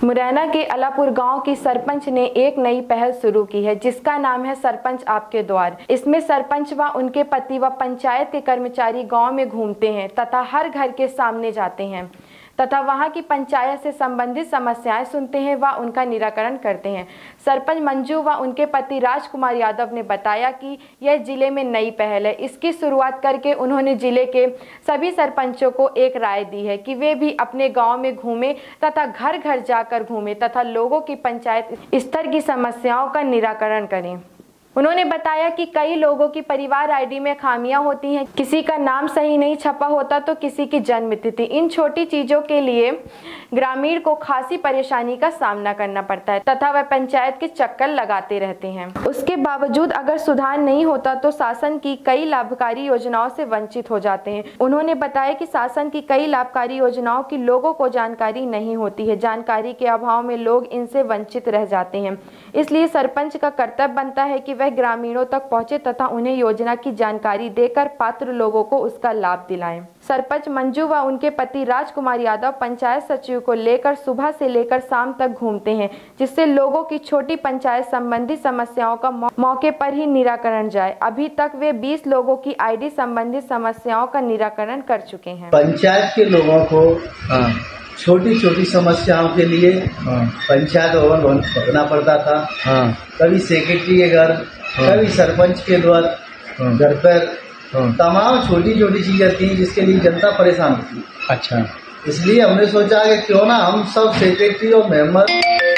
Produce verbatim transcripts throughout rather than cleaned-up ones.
मुरैना के अलापुर गांव की सरपंच ने एक नई पहल शुरू की है, जिसका नाम है सरपंच आपके द्वार। इसमें सरपंच व उनके पति व पंचायत के कर्मचारी गांव में घूमते हैं तथा हर घर के सामने जाते हैं तथा वहां की पंचायत से संबंधित समस्याएं सुनते हैं व उनका निराकरण करते हैं। सरपंच मंजू व उनके पति राजकुमार यादव ने बताया कि यह जिले में नई पहल है। इसकी शुरुआत करके उन्होंने जिले के सभी सरपंचों को एक राय दी है कि वे भी अपने गांव में घूमें तथा घर घर जाकर घूमें तथा लोगों की पंचायत स्तर की समस्याओं का निराकरण करें। उन्होंने बताया कि कई लोगों की परिवार आईडी में खामियां होती हैं, किसी का नाम सही नहीं छपा होता तो किसी की जन्म तिथि। इन छोटी चीजों के लिए ग्रामीण को खासी परेशानी का सामना करना पड़ता है तथा वह पंचायत के चक्कर लगाते रहते हैं। उसके बावजूद अगर सुधार नहीं होता तो शासन की कई लाभकारी योजनाओं से वंचित हो जाते हैं। उन्होंने बताया कि शासन की कई लाभकारी योजनाओं की लोगों को जानकारी नहीं होती है। जानकारी के अभाव में लोग इनसे वंचित रह जाते हैं। इसलिए सरपंच का कर्तव्य बनता है कि ग्रामीणों तक पहुंचे तथा उन्हें योजना की जानकारी देकर पात्र लोगों को उसका लाभ दिलाएं। सरपंच मंजू व उनके पति राजकुमार यादव पंचायत सचिव को लेकर सुबह से लेकर शाम तक घूमते हैं, जिससे लोगों की छोटी पंचायत संबंधी समस्याओं का मौके पर ही निराकरण जाए। अभी तक वे बीस लोगों की आईडी संबंधी समस्याओं का निराकरण कर चुके हैं। पंचायत के लोगों को छोटी छोटी समस्याओं के लिए पंचायत भवन भरना पड़ता था। हाँ। कभी सेक्रेटरी के घर, हाँ। कभी सरपंच के द्वार, हाँ। घर पर, हाँ। तमाम छोटी छोटी चीजें थी जिसके लिए जनता परेशान थी। अच्छा। इसलिए हमने सोचा कि क्यों ना हम सब सेक्रेटरी और मेंबर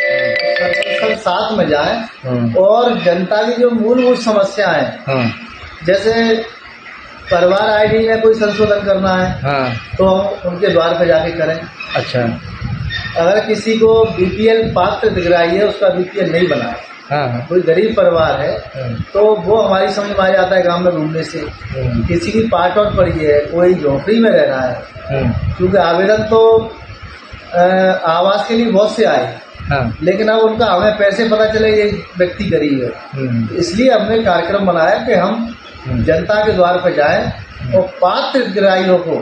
सब साथ में जाएं, हाँ। और जनता की जो मूलभूत समस्या है, हाँ। जैसे परिवार आईडी में कोई संशोधन करना है, हाँ। तो हम उनके द्वार पर जाके करें। अच्छा। अगर किसी को बीपीएल पात्र दिख रही है, उसका बीपीएल नहीं बना है, हाँ। कोई गरीब परिवार है, हाँ। तो वो हमारी समझ में आ जाता है गांव में घूमने से। हाँ। किसी की पाट आउट पड़ी है, कोई झोपड़ी में रह रहा है, हाँ। क्योंकि आवेदन तो आवास के लिए बहुत से आए, हाँ। लेकिन अब उनका हमें पैसे पता चले ये व्यक्ति गरीब है, हाँ। इसलिए हमने कार्यक्रम बनाया कि हम जनता के द्वार पर जाएं और पात्र हितग्राहियों को,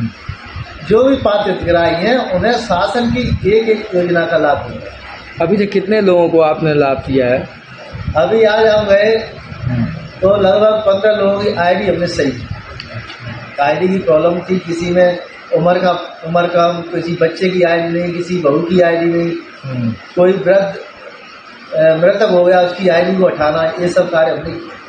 जो भी पात्र हितग्राही हैं, उन्हें शासन की एक एक योजना का लाभ मिले। अभी तक कितने लोगों को आपने लाभ दिया है? अभी आज हम गए तो लगभग पंद्रह लोगों की आईडी हमने सही। आईडी की प्रॉब्लम थी, किसी में उम्र का उम्र कम, किसी बच्चे की आईडी नहीं, किसी बहू की आईडी नहीं, कोई वृद्ध मृतक हो गया उसकी आईडी को हटाना, ये सब कार्य हमने